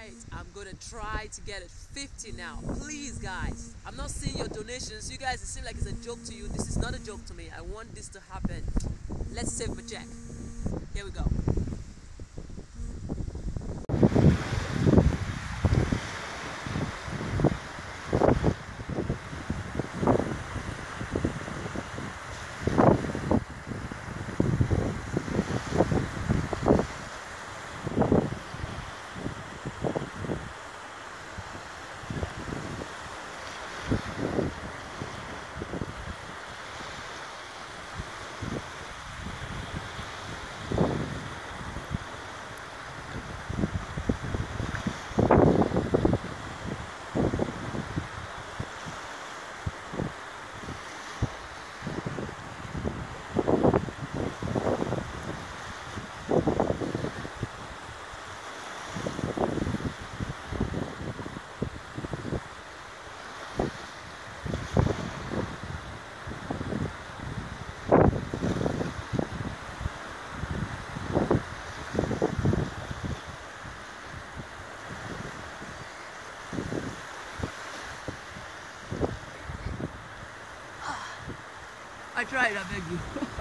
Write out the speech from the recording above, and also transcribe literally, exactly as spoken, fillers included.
Right, I'm gonna try to get it fifty now. Please, guys. I'm not seeing your donations. You guys, it seems like it's a joke to you. This is not a joke to me. I want this to happen. Let's save Majek. Here we go. I tried, I beg you.